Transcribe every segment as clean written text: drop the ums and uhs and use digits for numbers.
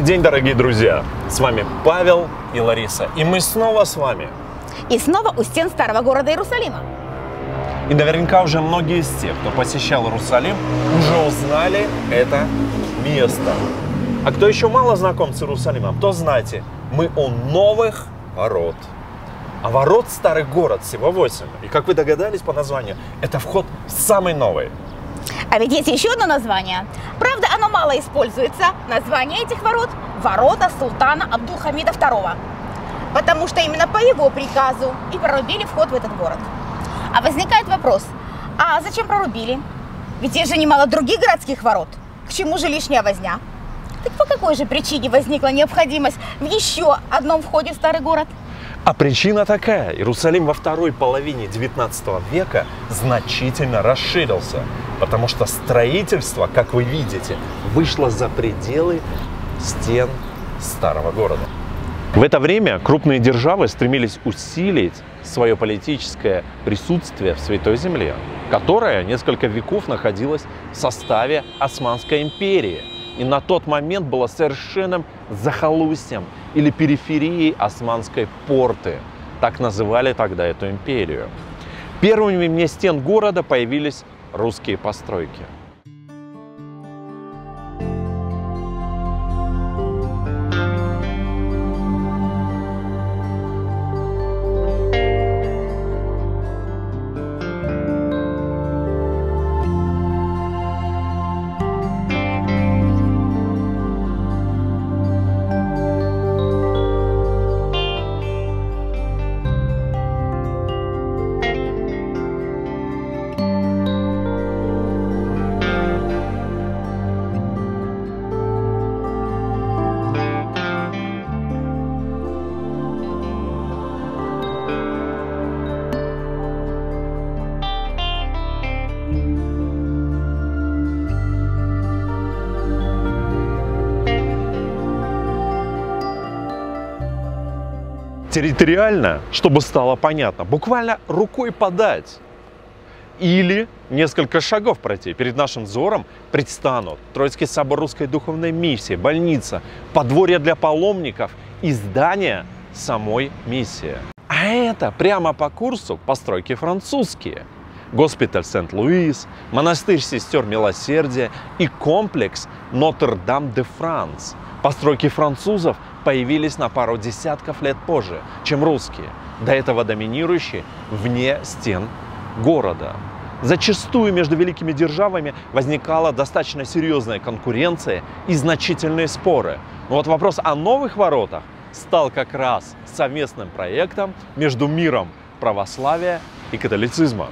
день, дорогие друзья! С вами Павел и Лариса, и мы снова с вами. И снова у стен старого города Иерусалима. И наверняка уже многие из тех, кто посещал Иерусалим, уже узнали это место. А кто еще мало знаком с Иерусалимом, то знайте, мы у новых ворот. А ворот старый город всего 8. И как вы догадались по названию, это вход в самый новый. А ведь есть еще одно название. Правда, оно мало используется. Название этих ворот – ворота султана Абдулхамида II. Потому что именно по его приказу и прорубили вход в этот город. А возникает вопрос, а зачем прорубили? Ведь есть же немало других городских ворот. К чему же лишняя возня? Так по какой же причине возникла необходимость в еще одном входе в старый город? А причина такая. Иерусалим во второй половине 19 века значительно расширился, потому что строительство, как вы видите, вышло за пределы стен старого города. В это время крупные державы стремились усилить свое политическое присутствие в Святой Земле, которая несколько веков находилась в составе Османской империи и на тот момент была совершенным захолустьем или периферией Османской порты. Так называли тогда эту империю. Первыми вне стен города появились русские постройки. Территориально, чтобы стало понятно, буквально рукой подать или несколько шагов пройти. Перед нашим взором предстанут Троицкий собор Русской Духовной Миссии, больница, подворье для паломников и здание самой миссии. А это прямо по курсу постройки французские. Госпиталь Сент-Луис, монастырь сестер Милосердия и комплекс Нотр-Дам-де-Франс. Постройки французов появились на пару десятков лет позже, чем русские, до этого доминирующие вне стен города. Зачастую между великими державами возникала достаточно серьезная конкуренция и значительные споры. Но вот вопрос о новых воротах стал как раз совместным проектом между миром православия и католицизма.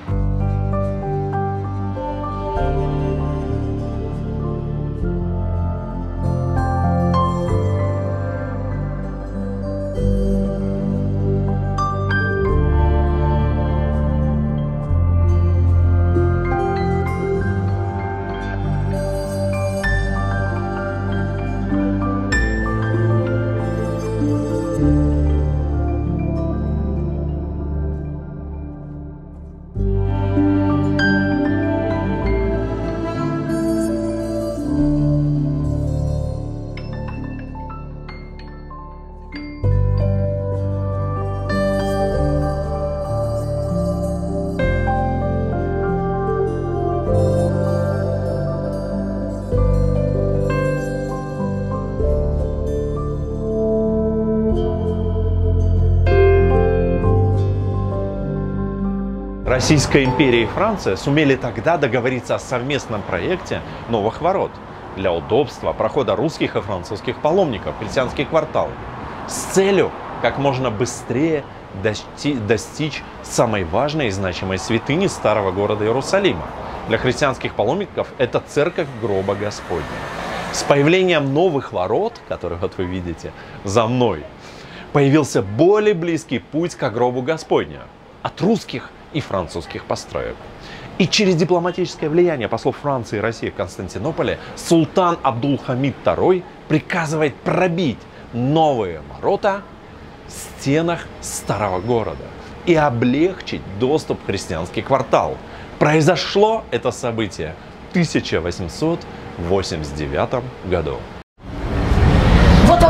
Российская империя и Франция сумели тогда договориться о совместном проекте новых ворот для удобства прохода русских и французских паломников в христианский квартал с целью как можно быстрее достичь самой важной и значимой святыни старого города Иерусалима. Для христианских паломников это церковь гроба Господня. С появлением новых ворот, которые вот вы видите за мной, появился более близкий путь к гробу Господня от русских и французских построек. И через дипломатическое влияние послов Франции и России в Константинополе султан Абдулхамид II приказывает пробить новые ворота в стенах старого города и облегчить доступ в христианский квартал. Произошло это событие в 1889 году.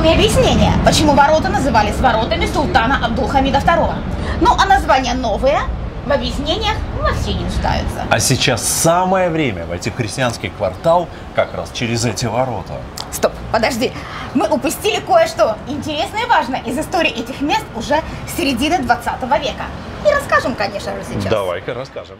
и объяснение, почему ворота назывались воротами султана Абдулхамида II. Ну, а названия новые в объяснениях вообще не нуждаются. А сейчас самое время войти в христианский квартал как раз через эти ворота. Стоп, подожди. Мы упустили кое-что интересное и важное из истории этих мест уже с середины 20 века. И расскажем, конечно же, сейчас. Давай-ка расскажем.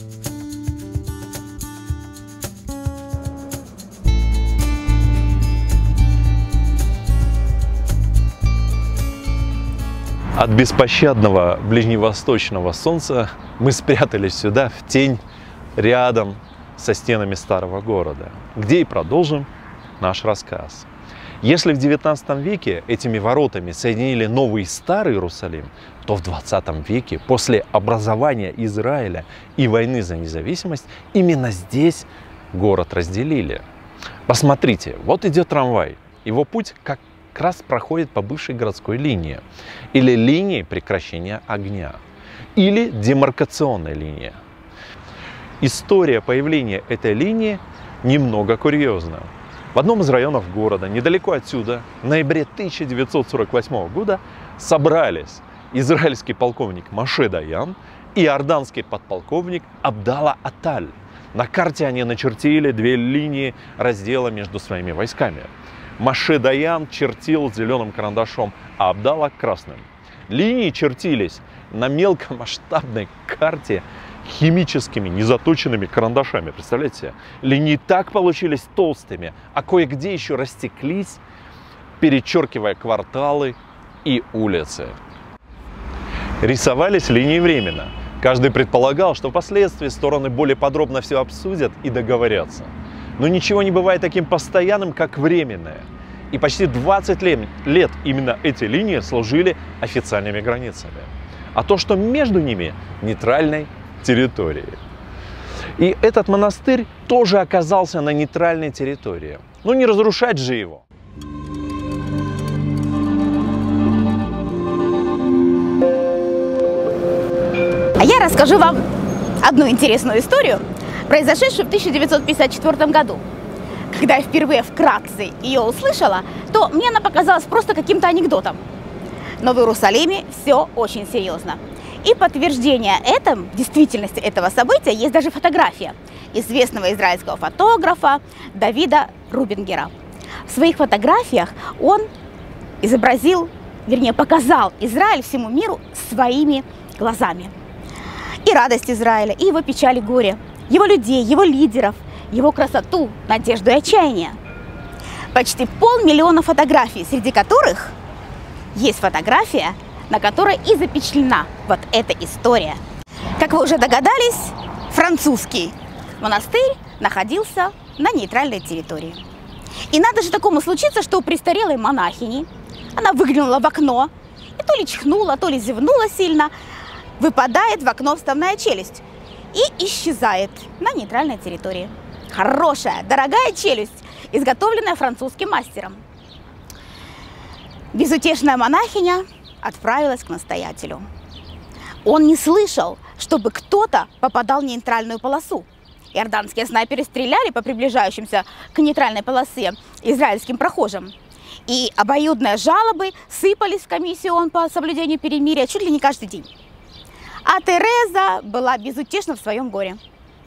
От беспощадного ближневосточного солнца мы спрятались сюда, в тень, рядом со стенами старого города, где и продолжим наш рассказ. Если в 19 веке этими воротами соединили Новый и Старый Иерусалим, то в 20 веке, после образования Израиля и войны за независимость, именно здесь город разделили. Посмотрите, вот идет трамвай. Его путь как раз проходит по бывшей городской линии, или линии прекращения огня, или демаркационной линии. История появления этой линии немного курьезна. В одном из районов города, недалеко отсюда, в ноябре 1948 года собрались израильский полковник Моше Даян и иорданский подполковник Абдалла Аталь. На карте они начертили две линии раздела между своими войсками. Моше Даян чертил зеленым карандашом, а Абдалла красным. Линии чертились на мелкомасштабной карте химическими незаточенными карандашами. Представляете себе? Линии так получились толстыми, а кое-где еще растеклись, перечеркивая кварталы и улицы. Рисовались линии временно. Каждый предполагал, что впоследствии стороны более подробно все обсудят и договорятся. Но ничего не бывает таким постоянным, как временное. И почти 20 лет именно эти линии служили официальными границами. А то, что между ними нейтральной территории. И этот монастырь тоже оказался на нейтральной территории. Ну не разрушать же его. А я расскажу вам одну интересную историю, произошедшую в 1954 году. Когда я впервые вкратце ее услышала, то мне она показалась просто каким-то анекдотом. Но в Иерусалиме все очень серьезно. И подтверждение действительности этого события есть даже фотография известного израильского фотографа Давида Рубингера. В своих фотографиях он показал Израиль всему миру своими глазами. И радость Израиля, и его печаль и горе, его людей, его лидеров, его красоту, надежду и отчаяние. Почти 500 000 фотографий, среди которых есть фотография, на которой и запечатлена вот эта история. Как вы уже догадались, французский монастырь находился на нейтральной территории. И надо же такому случиться, что у престарелой монахини она выглянула в окно и то ли чихнула, то ли зевнула сильно, выпадает в окно вставная челюсть и исчезает на нейтральной территории. Хорошая, дорогая челюсть, изготовленная французским мастером. Безутешная монахиня отправилась к настоятелю. Он не слышал, чтобы кто-то попадал в нейтральную полосу. Иорданские снайперы стреляли по приближающимся к нейтральной полосе израильским прохожим. И обоюдные жалобы сыпались в комиссию по соблюдению перемирия чуть ли не каждый день. А Тереза была безутешна в своем горе.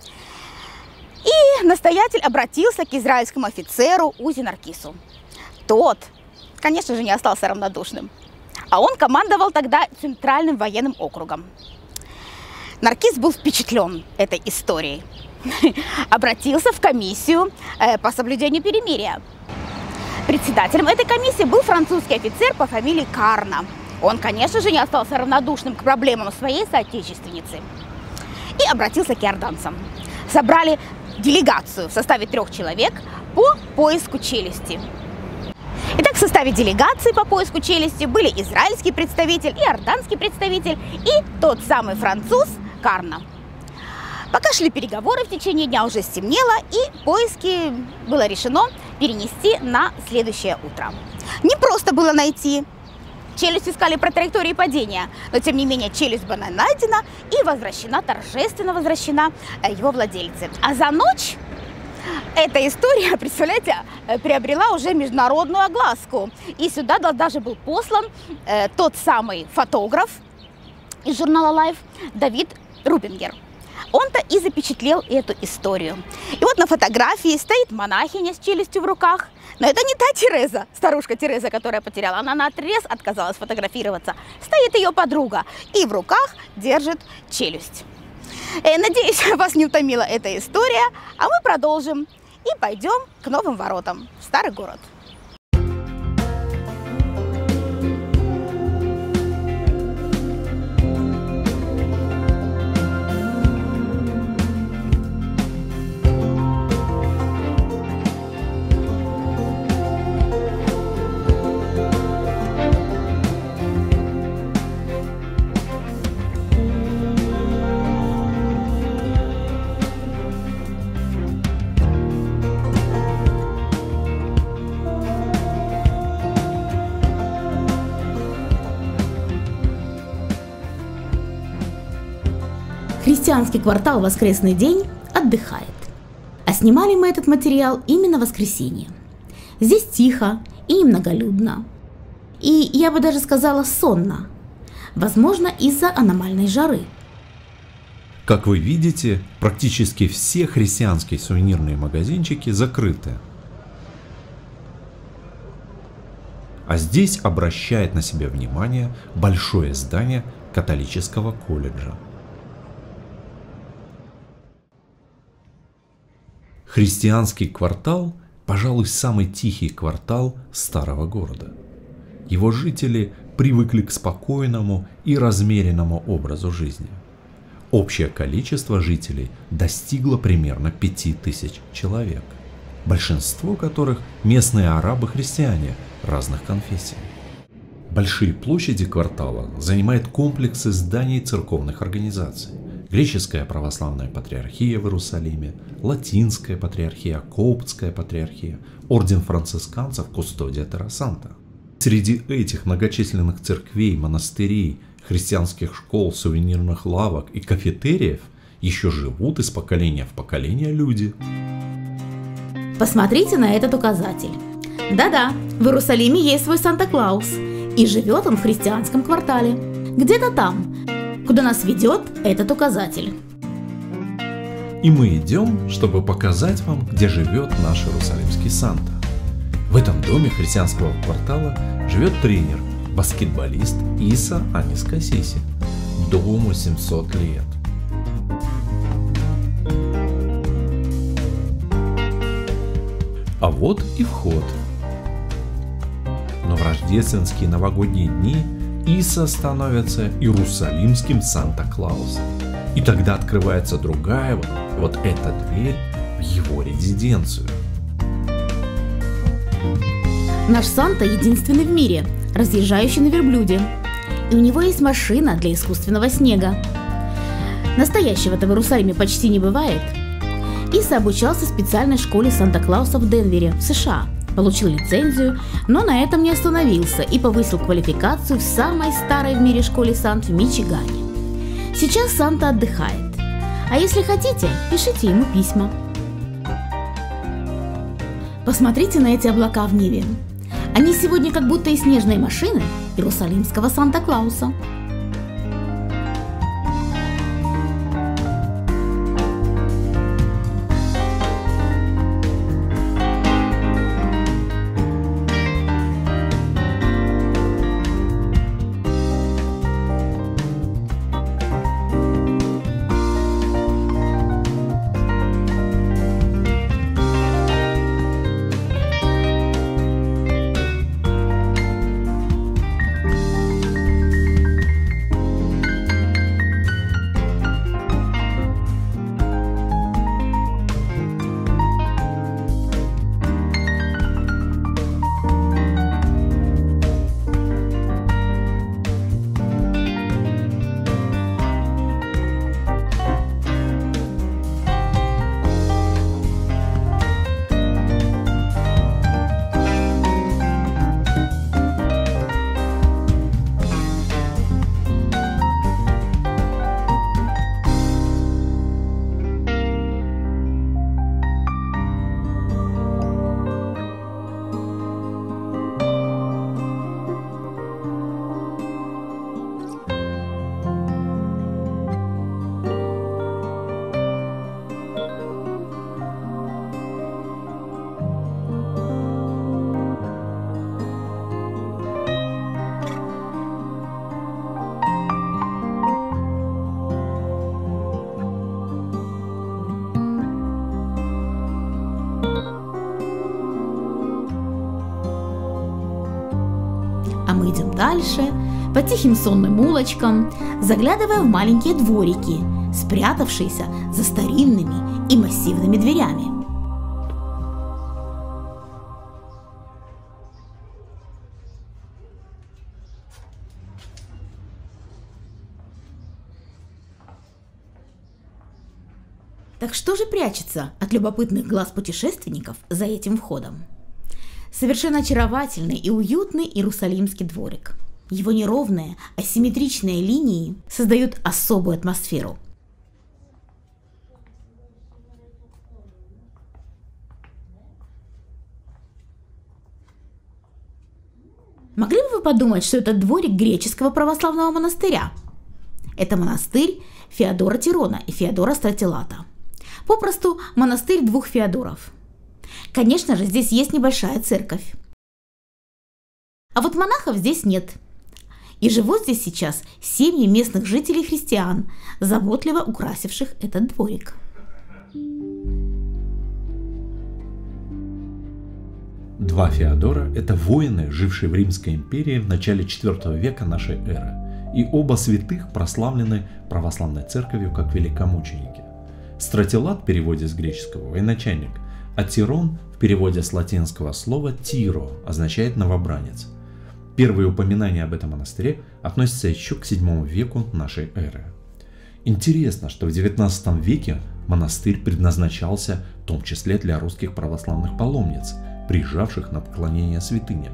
И настоятель обратился к израильскому офицеру Узи Наркису. Тот, конечно же, не остался равнодушным. А он командовал тогда Центральным военным округом. Наркис был впечатлен этой историей. Обратился в комиссию по соблюдению перемирия. Председателем этой комиссии был французский офицер по фамилии Карна. Он, конечно же, не остался равнодушным к проблемам своей соотечественницы. И обратился к иорданцам. Собрали делегацию в составе 3 человек по поиску челюсти. Итак, в составе делегации по поиску челюсти были израильский представитель, иорданский представитель и тот самый француз Карна. Пока шли переговоры, в течение дня уже стемнело, и поиски было решено перенести на следующее утро. Не просто было найти. Челюсть искали по траектории падения, но тем не менее челюсть была найдена и возвращена, торжественно возвращена его владельце. А за ночь Эта история, представляете, приобрела уже международную огласку. И сюда даже был послан тот самый фотограф из журнала Life Давид Рубингер. Он-то и запечатлел эту историю. И вот на фотографии стоит монахиня с челюстью в руках. Но это не та Тереза, старушка Тереза, которая потеряла. Она наотрез отказалась фотографироваться. Стоит ее подруга и в руках держит челюсть. Надеюсь, вас не утомила эта история, а мы продолжим и пойдем к новым воротам в старый город. Христианский квартал «Воскресный день» отдыхает. А снимали мы этот материал именно в воскресенье. Здесь тихо и немноголюдно. И я бы даже сказала сонно. Возможно, из-за аномальной жары. Как вы видите, практически все христианские сувенирные магазинчики закрыты. А здесь обращает на себя внимание большое здание католического колледжа. Христианский квартал, пожалуй, самый тихий квартал старого города. Его жители привыкли к спокойному и размеренному образу жизни. Общее количество жителей достигло примерно 5000 человек, большинство которых местные арабы-христиане разных конфессий. Большие площади квартала занимают комплексы зданий церковных организаций. Греческая православная патриархия в Иерусалиме, Латинская патриархия, Коптская патриархия, Орден францисканцев, Кустодия Терра-Санта. Среди этих многочисленных церквей, монастырей, христианских школ, сувенирных лавок и кафетериев еще живут из поколения в поколение люди. Посмотрите на этот указатель. Да-да, в Иерусалиме есть свой Санта-Клаус, и живет он в христианском квартале. Где-то там, куда нас ведет этот указатель. И мы идем, чтобы показать вам, где живет наш иерусалимский Санта. В этом доме христианского квартала живет тренер, баскетболист Иса Анис Касиси. Дому 700 лет. А вот и вход. Но в рождественские новогодние дни Иса становится иерусалимским Санта-Клаусом. И тогда открывается другая, вот эта дверь в его резиденцию. Наш Санта единственный в мире, разъезжающий на верблюде. И у него есть машина для искусственного снега. Настоящего-то в Иерусалиме почти не бывает. Иса обучался в специальной школе Санта-Клауса в Денвере, в США. Получил лицензию, но на этом не остановился и повысил квалификацию в самой старой в мире школе Сант в Мичигане. Сейчас Санта отдыхает. А если хотите, пишите ему письма. Посмотрите на эти облака в небе. Они сегодня как будто и снежные машины иерусалимского Санта-Клауса. дальше, по тихим сонным улочкам, заглядывая в маленькие дворики, спрятавшиеся за старинными и массивными дверями. Так что же прячется от любопытных глаз путешественников за этим входом? Совершенно очаровательный и уютный Иерусалимский дворик. Его неровные, асимметричные линии создают особую атмосферу. Могли бы вы подумать, что это дворик греческого православного монастыря? Это монастырь Феодора Тирона и Феодора Стратилата. Попросту монастырь двух Феодоров. Конечно же, здесь есть небольшая церковь. А вот монахов здесь нет. И живут здесь сейчас семьи местных жителей-христиан, заботливо украсивших этот дворик. Два Феодора – это воины, жившие в Римской империи в начале IV века нашей эры. И оба святых прославлены православной церковью как великомученики. Стратилат в переводе с греческого – военачальник, а Тирон в переводе с латинского слова «тиро» означает «новобранец». Первые упоминания об этом монастыре относятся еще к VII веку нашей эры. Интересно, что в XIX веке монастырь предназначался в том числе для русских православных паломниц, приезжавших на поклонение святыням.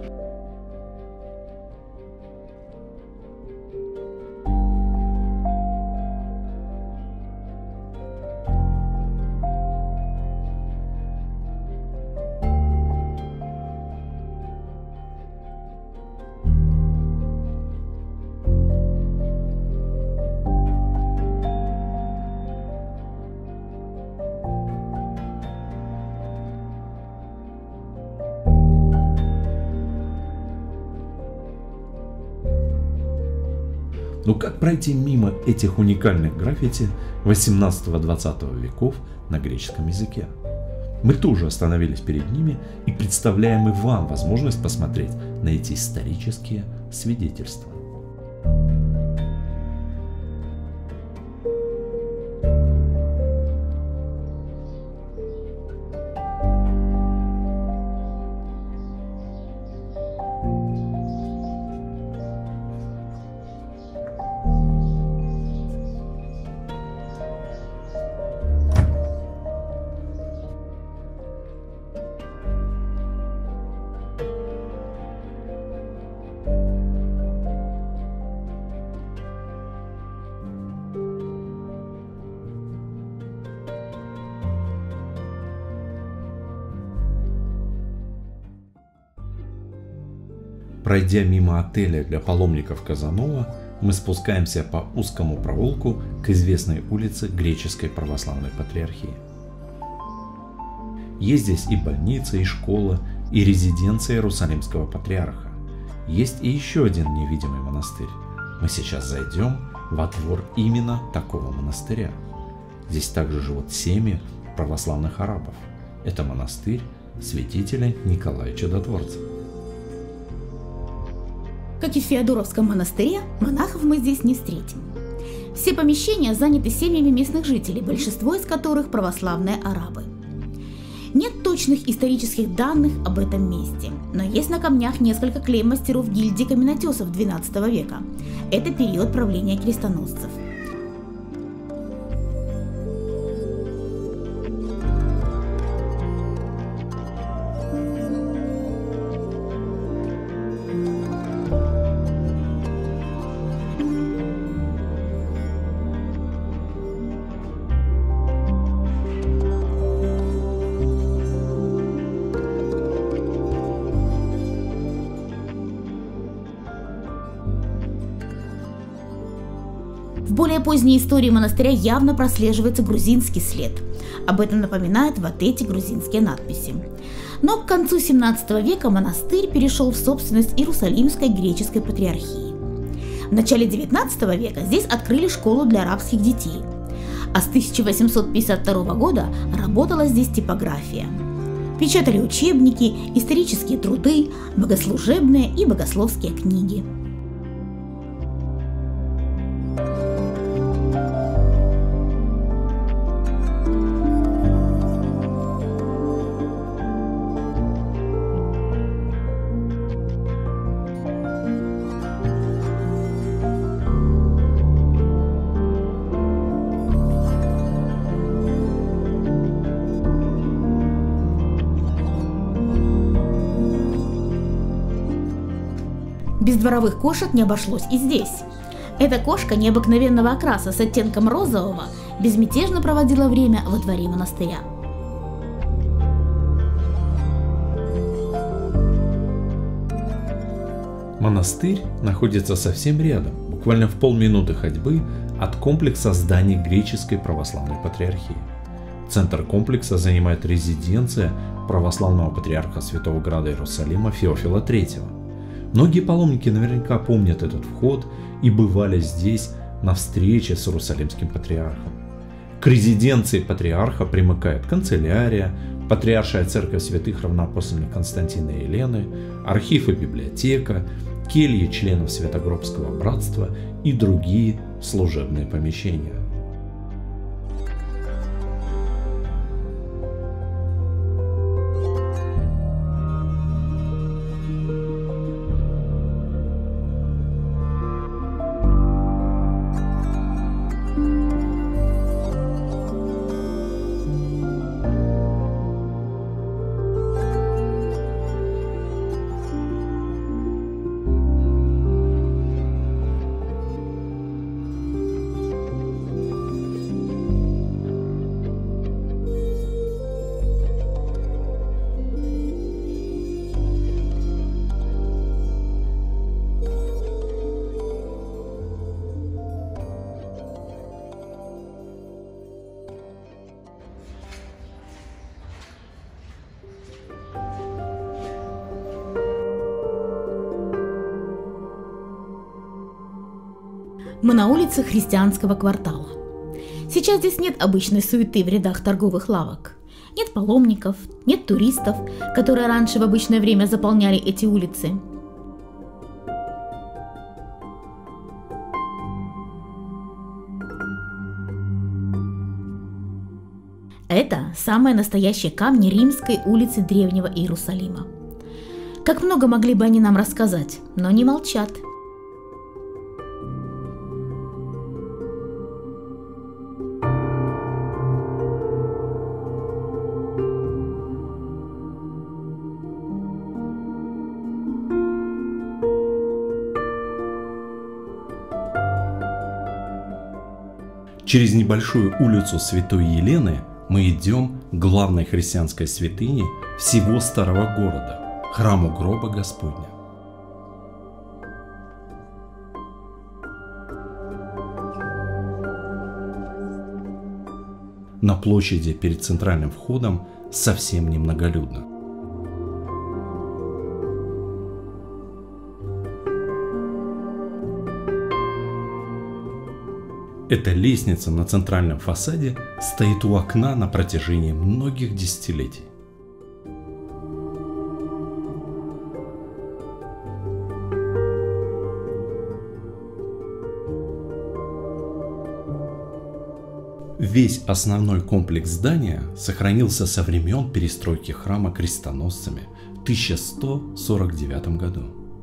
Но как пройти мимо этих уникальных граффити 18-20 веков на греческом языке? Мы тоже остановились перед ними и представляем и вам возможность посмотреть на эти исторические свидетельства. Пройдя мимо отеля для паломников Казанова, мы спускаемся по узкому проулку к известной улице Греческой Православной Патриархии. Есть здесь и больница, и школа, и резиденция Иерусалимского Патриарха. Есть и еще один невидимый монастырь. Мы сейчас зайдем во двор именно такого монастыря. Здесь также живут семьи православных арабов. Это монастырь святителя Николая Чудотворца. Как и в Феодоровском монастыре, монахов мы здесь не встретим. Все помещения заняты семьями местных жителей, большинство из которых православные арабы. Нет точных исторических данных об этом месте, но есть на камнях несколько клейм мастеров гильдии каменотесов XII века. Это период правления крестоносцев. В более поздней истории монастыря явно прослеживается грузинский след. Об этом напоминают вот эти грузинские надписи. Но к концу 17 века монастырь перешел в собственность Иерусалимской греческой патриархии. В начале 19 века здесь открыли школу для арабских детей, а с 1852 года работала здесь типография. Печатали учебники, исторические труды, богослужебные и богословские книги. Без дворовых кошек не обошлось и здесь. Эта кошка необыкновенного окраса с оттенком розового безмятежно проводила время во дворе монастыря. Монастырь находится совсем рядом, буквально в полминуты ходьбы от комплекса зданий Греческой Православной Патриархии. Центр комплекса занимает резиденция православного патриарха Святого Града Иерусалима Феофила III. Многие паломники наверняка помнят этот вход и бывали здесь на встрече с Иерусалимским патриархом. К резиденции патриарха примыкают канцелярия, Патриаршая церковь святых равноапостольных Константина и Елены, архив и библиотека, кельи членов Святогробского братства и другие служебные помещения. Мы на улице христианского квартала. Сейчас здесь нет обычной суеты в рядах торговых лавок. Нет паломников, нет туристов, которые раньше в обычное время заполняли эти улицы. Это самые настоящие камни Римской улицы Древнего Иерусалима. Как много могли бы они нам рассказать, но не молчат. Через небольшую улицу Святой Елены мы идем к главной христианской святыне всего Старого города – храму гроба Господня. На площади перед центральным входом совсем немноголюдно. Эта лестница на центральном фасаде стоит у окна на протяжении многих десятилетий. Весь основной комплекс здания сохранился со времен перестройки храма крестоносцами в 1149 году.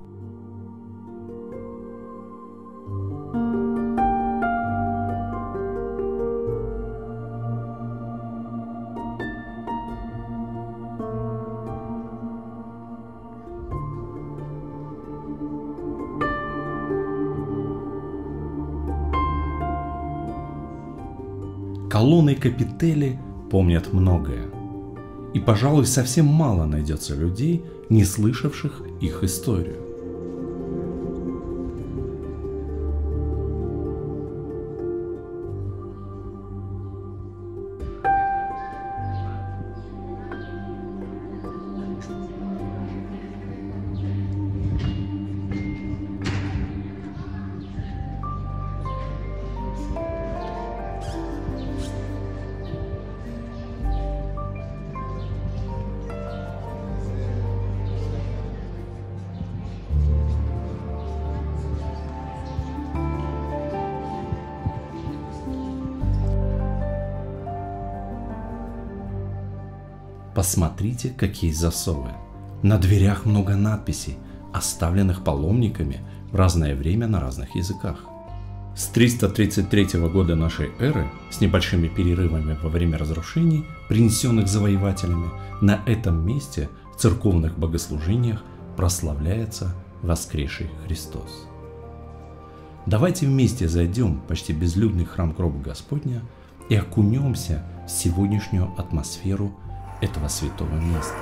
Колонны и капители помнят многое, и, пожалуй, совсем мало найдется людей, не слышавших их историю. Посмотрите, какие засовы. На дверях много надписей, оставленных паломниками в разное время на разных языках. С 333 года нашей эры, с небольшими перерывами во время разрушений, принесенных завоевателями, на этом месте в церковных богослужениях прославляется воскресший Христос. Давайте вместе зайдем в почти безлюдный храм гроба Господня и окунемся в сегодняшнюю атмосферу этого святого места.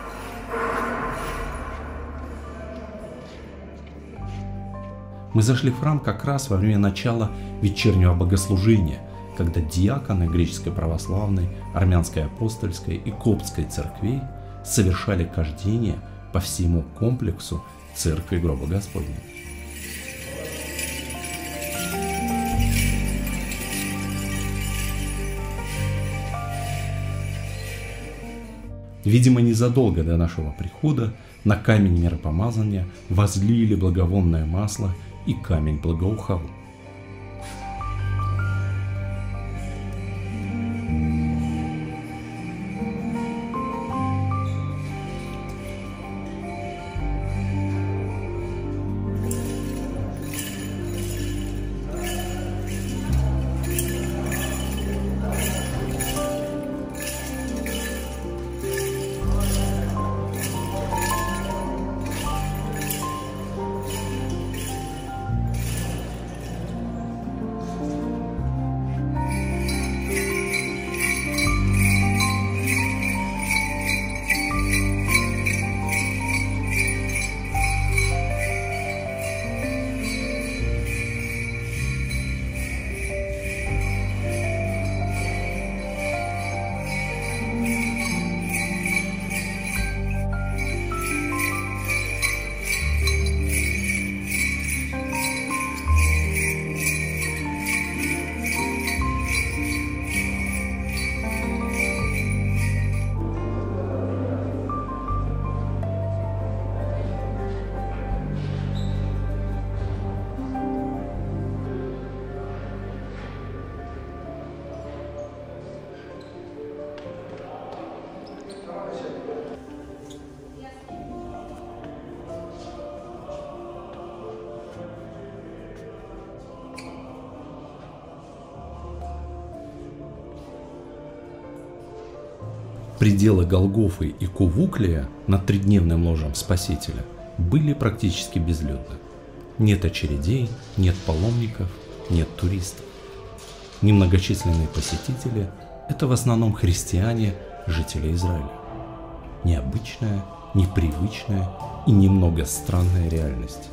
Мы зашли в храм как раз во время начала вечернего богослужения, когда диаконы греческой православной, армянской апостольской и коптской церквей совершали кождение по всему комплексу церкви гроба Господня. Видимо, незадолго до нашего прихода на камень миропомазания возлили благовонное масло и камень благоухал. Пределы Голгофы и Кувуклия над тридневным ложем Спасителя были практически безлюдны. Нет очередей, нет паломников, нет туристов. Немногочисленные посетители – это в основном христиане, жители Израиля. Необычная, непривычная и немного странная реальность.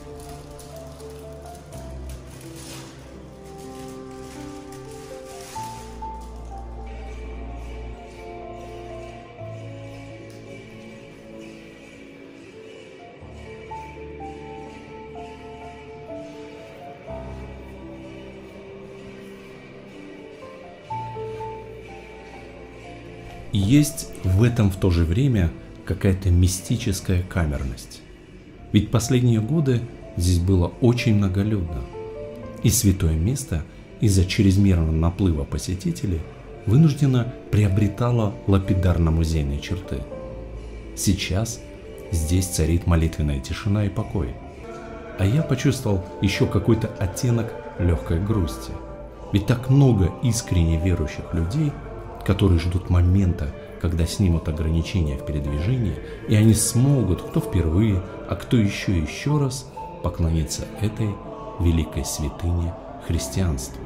И есть в этом в то же время какая-то мистическая камерность. Ведь последние годы здесь было очень многолюдно. И святое место из-за чрезмерного наплыва посетителей вынужденно приобретало лапидарно-музейные черты. Сейчас здесь царит молитвенная тишина и покой. А я почувствовал еще какой-то оттенок легкой грусти. Ведь так много искренне верующих людей, которые ждут момента, когда снимут ограничения в передвижении, и они смогут, кто впервые, а кто еще раз, поклониться этой великой святыне христианства.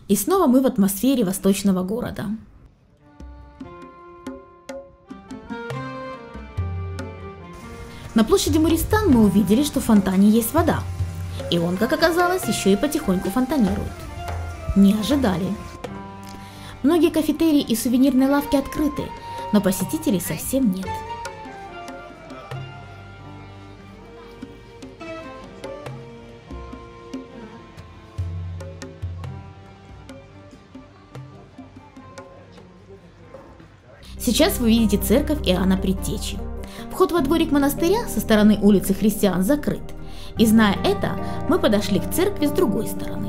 И снова мы в атмосфере восточного города. На площади Муристан мы увидели, что в фонтане есть вода. И он, как оказалось, еще и потихоньку фонтанирует. Не ожидали. Многие кафетерии и сувенирные лавки открыты, но посетителей совсем нет. Сейчас вы видите церковь Иоанна Предтечи. Вход во дворик монастыря со стороны улицы Христиан закрыт. И зная это, мы подошли к церкви с другой стороны.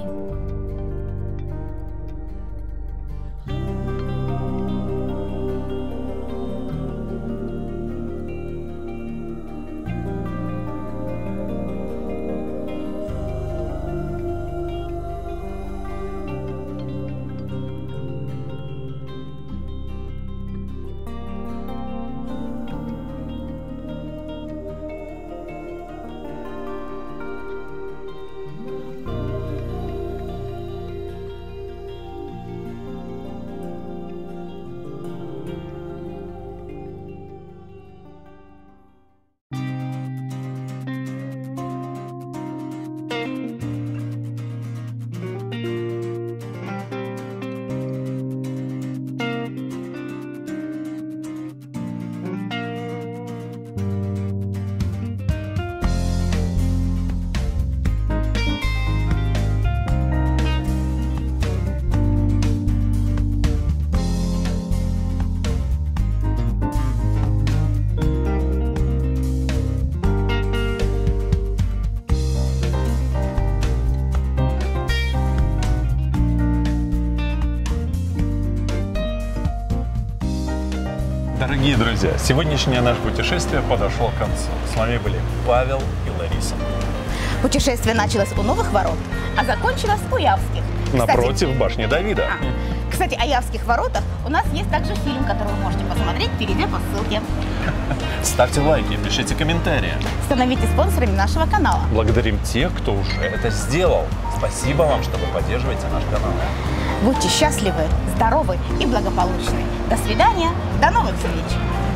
Дорогие друзья, сегодняшнее наше путешествие подошло к концу. С вами были Павел и Лариса. Путешествие началось у Новых Ворот, а закончилось у Явских. Напротив башни Давида. Кстати, о Явских воротах у нас есть также фильм, который вы можете посмотреть, перейдя по ссылке. Ставьте лайки, пишите комментарии. Становитесь спонсорами нашего канала. Благодарим тех, кто уже это сделал. Спасибо вам, что вы поддерживаете наш канал. Будьте счастливы, здоровы и благополучны. До свидания, до новых встреч!